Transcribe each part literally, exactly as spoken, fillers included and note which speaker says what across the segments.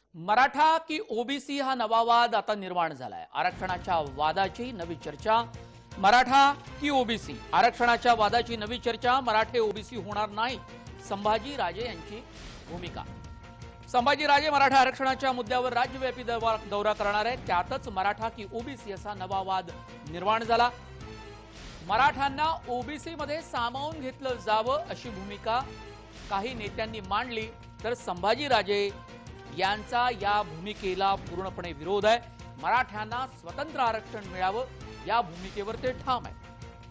Speaker 1: मराठा की ओबीसी हा नवा वाद आता निर्माण झालाय। आरक्षणाच्या वादाची नवी चर्चा। मराठा की ओबीसी आरक्षणाच्या वादाची नवी चर्चा। मराठे ओबीसी होणार नाही, संभाजी राजे यांची भूमिका। संभाजी राजे मराठा आरक्षणाच्या मुद्द्यावर राज्यव्यापी दौरा करणार आहेत। त्यातच मराठा की ओबीसी असा नवा वाद निर्माण झाला। मराठ्यांना ओबीसी मध्ये सामावून घेतलं जावं अशी भूमिका काही नेत्यांनी मांडली, तर संभाजी राजे यांचा या भूमिकेला पूर्णपणे विरोध आहे। मराठ्यांना स्वतंत्र आरक्षण मिळावं या भूमिकेवर ते ठाम आहे।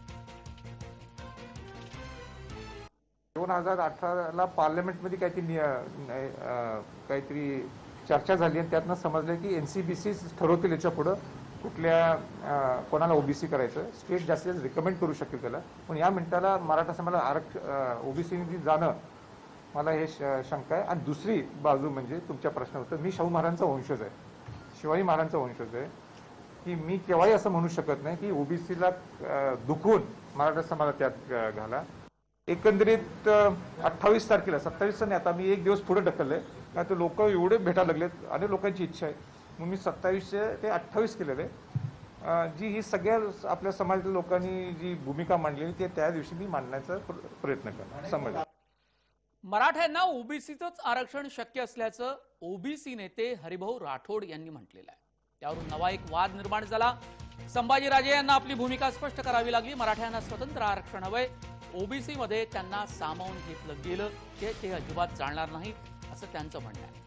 Speaker 2: दोन हजार अठरा ला पार्लमेंटमध्ये काहीतरी काहीतरी चर्चा झाली आणि त्यातनं समजलं की एनसीबीसी ठरवतील याच्या पुढे कुठल्या कोणाला ओबीसी करायचं, स्टेट जास्तीत रिकमेंड करू शकेल त्याला। पण या मिनिटाला मराठा समाजाला आरक्षण ओबीसी जाणं मला हे शंका आहे। आणि दुसरी बाजू म्हणजे तुमच्या प्रश्नावर मी शाहू महाराजांचा वंशज आहे, शिवाजी महाराजांचा वंशज आहे, की मी केव्हाही असं म्हणू शकत नाही की ओबीसीला दुखून मराठा समाज त्यात घाला। एकंदरीत अठ्ठावीस तारखेला सत्तावीस नाही, आता मी एक दिवस पुढे ढकलले का तर लोक एवढे भेटायला लागलेत, अनेक लोकांची इच्छा आहे, मग मी सत्तावीस ते अठ्ठावीस केलेले। जी ही सगळ्या आपल्या समाजातील लोकांनी जी भूमिका मांडली ते त्या दिवशी मी मांडण्याचा प्रयत्न करणार। समज
Speaker 1: मराठ्यांना ओबीसीचंच आरक्षण शक्य असल्याचं ओबीसी नेते हरिभाऊ राठोड यांनी म्हटलेलं आहे। त्यावरून नवा एक वाद निर्माण झाला। संभाजी राजे यांना आपली भूमिका स्पष्ट करावी लागली। मराठ्यांना स्वतंत्र आरक्षण हवंय, ओबीसी मध्ये त्यांना सामावून घेतलं गेलं ते ते अजिबात चालणार नाही असं त्यांचं म्हणणं आहे।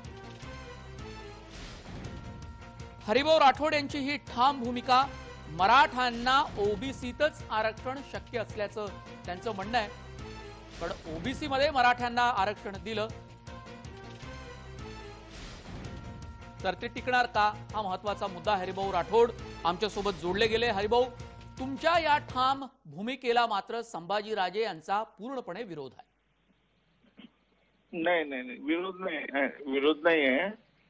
Speaker 1: हरिभाऊ राठोड यांची ही ठाम भूमिका। मराठ्यांना ओबीसीतच आरक्षण शक्य असल्याचं त्यांचं म्हणणं आहे, पण ओबीसी मध्ये मराठ्यांना आरक्षण दिलं तर ते टिकणार का, हा महत्वाचा मुद्दा। हरिभाऊ राठोड आमच्या सोबत जोडले गेले। हरिभाऊ, तुमच्या या ठाम भूमिकेला मात्र संभाजी राजे यांचा पूर्णपणे विरोध आहे।
Speaker 3: नाही नाही विरोध नाही विरोध नाही आहे।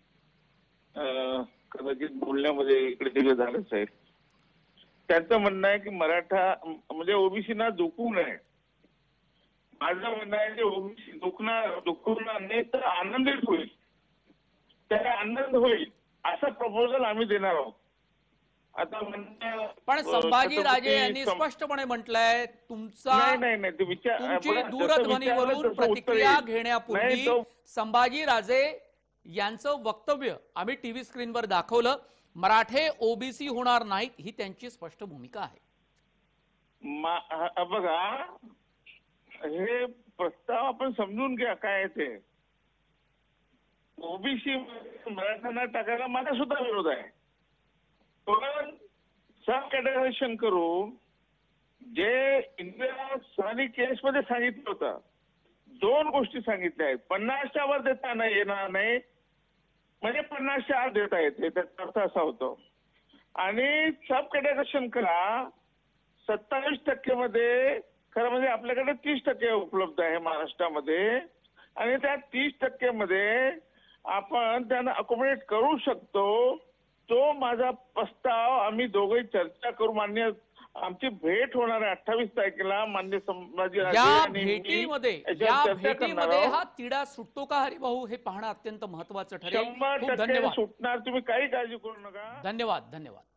Speaker 3: कदाचित बोलण्यामध्ये इकडे तिकडे झालंच आहे। त्यांचं म्हणणं आहे की मराठा म्हणजे ओबीसीना दुखू नये। माझं म्हणणं आहे की ओबीसी दुखणार दुखणार नाही तर आनंदित होईल, त्याला आनंद होईल असं प्रपोजल आम्ही देणार आहोत। आता
Speaker 1: पण संभाजी राजे यांनी स्पष्टपणे म्हटलंय तुमचा
Speaker 3: नाही नाही ते विचार
Speaker 1: दूरध्वनीवरून प्रतिक्रिया घेण्यापूर्वी संभाजी राजे यांचं वक्तव्य आम्ही टीव्ही स्क्रीनवर दाखवलं। मराठे ओबीसी होणार नाहीत ही त्यांची स्पष्ट भूमिका आहे।
Speaker 3: बघा, हे प्रस्ताव आपण समजून घ्या काय आहे ते। ओबीसी मराठ्यांना टाकायला मला सुद्धा विरोध आहे, पण सब कॅटेगरायझेशन करून जे इंदिरा साली केसमध्ये सांगितलं होतं, दोन गोष्टी सांगितल्या आहेत। पन्नासच्या वर देता नाही येणार नाही म्हणजे पन्नासच्या आत देता येते, त्याचा अर्थ असा होतो। आणि सब कॅटेगरायझेशन करा सत्तावीस टक्के मध्ये, खरं म्हणजे आपल्याकडे तीस टक्के उपलब्ध आहे महाराष्ट्रामध्ये, आणि त्या तीस टक्के मध्ये आपण त्यांना अकोमोडेट करू शकतो। तो माझा प्रस्ताव आम्ही दोघे चर्चा करू। मान्य आमची भेट होणार आहे अठ्ठावीस तारखेला मान्य संभाजी राजे आणि
Speaker 1: भेटीमध्ये या भेटीमध्ये हा तिढा सुटतो का हरिभाऊ, हे पाहणं अत्यंत महत्वाचं ठरेल।
Speaker 3: शंभर टक्के सुटणार, तुम्ही काही काळजी करू नका।
Speaker 1: धन्यवाद धन्यवाद।